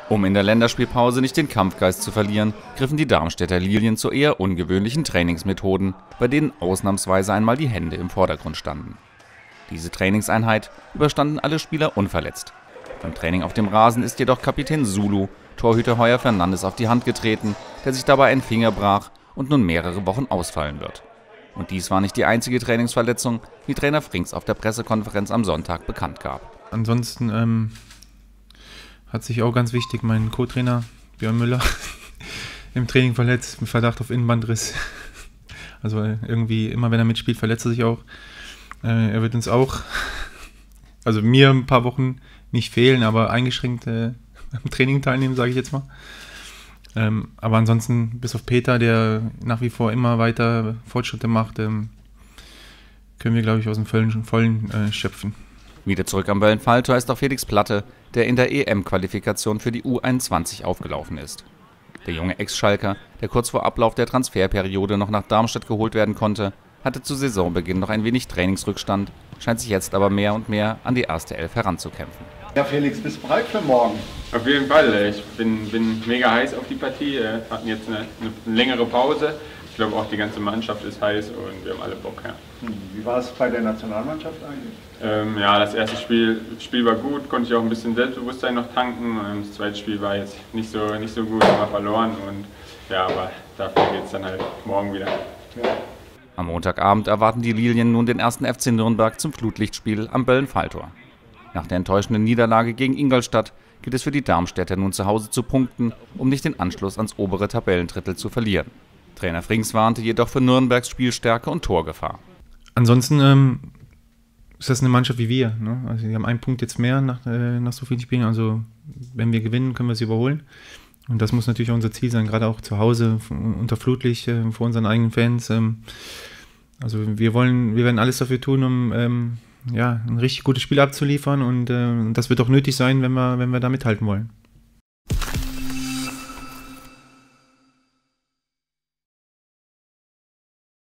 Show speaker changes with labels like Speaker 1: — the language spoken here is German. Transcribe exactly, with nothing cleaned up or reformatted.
Speaker 1: Um in der Länderspielpause nicht den Kampfgeist zu verlieren, griffen die Darmstädter Lilien zu eher ungewöhnlichen Trainingsmethoden, bei denen ausnahmsweise einmal die Hände im Vordergrund standen. Diese Trainingseinheit überstanden alle Spieler unverletzt. Beim Training auf dem Rasen ist jedoch Kapitän Zulu, Torhüter Heuer Fernandes, auf die Hand getreten, der sich dabei einen Finger brach und nun mehrere Wochen ausfallen wird. Und dies war nicht die einzige Trainingsverletzung, wie Trainer Frings auf der Pressekonferenz am Sonntag bekannt gab.
Speaker 2: Ansonsten ähm, hat sich auch ganz wichtig mein Co-Trainer Björn Müller im Training verletzt, mit Verdacht auf Innenbandriss. Also irgendwie, immer wenn er mitspielt, verletzt er sich auch. Äh, er wird uns auch, also mir ein paar Wochen nicht fehlen, aber eingeschränkt äh, am Training teilnehmen, sage ich jetzt mal. Ähm, aber ansonsten, bis auf Peter, der nach wie vor immer weiter Fortschritte macht, ähm, können wir, glaube ich, aus dem vollen, vollen äh, schöpfen.
Speaker 1: Wieder zurück am Böllenfalltor ist auch Felix Platte, der in der E M-Qualifikation für die U einundzwanzig aufgelaufen ist. Der junge Ex-Schalker, der kurz vor Ablauf der Transferperiode noch nach Darmstadt geholt werden konnte, hatte zu Saisonbeginn noch ein wenig Trainingsrückstand, scheint sich jetzt aber mehr und mehr an die erste Elf heranzukämpfen.
Speaker 3: Ja, Felix, bist du bereit für morgen?
Speaker 4: Auf jeden Fall. Ich bin, bin mega heiß auf die Partie. Wir hatten jetzt eine, eine längere Pause. Ich glaube auch die ganze Mannschaft ist heiß und wir haben alle Bock. Ja.
Speaker 3: Wie war es bei der Nationalmannschaft eigentlich?
Speaker 4: Ähm, ja, das erste Spiel, Spiel war gut, konnte ich auch ein bisschen Selbstbewusstsein noch tanken. Das zweite Spiel war jetzt nicht so, nicht so gut, haben wir verloren. Und, ja, aber dafür geht es dann halt morgen wieder.
Speaker 3: Ja.
Speaker 1: Am Montagabend erwarten die Lilien nun den ersten F C Nürnberg zum Flutlichtspiel am Böllenfalltor. Nach der enttäuschenden Niederlage gegen Ingolstadt gilt es für die Darmstädter nun zu Hause zu punkten, um nicht den Anschluss ans obere Tabellendrittel zu verlieren. Trainer Frings warnte jedoch für Nürnbergs Spielstärke und Torgefahr.
Speaker 2: Ansonsten ähm, ist das eine Mannschaft wie wir. Ne? Also wir haben einen Punkt jetzt mehr nach, äh, nach so vielen Spielen. Also wenn wir gewinnen, können wir sie überholen. Und das muss natürlich auch unser Ziel sein, gerade auch zu Hause, unter Flutlicht, äh, vor unseren eigenen Fans. Ähm, also wir wollen, wir werden alles dafür tun, um ähm, ja, ein richtig gutes Spiel abzuliefern. Und äh, das wird auch nötig sein, wenn wir, wenn wir da mithalten wollen.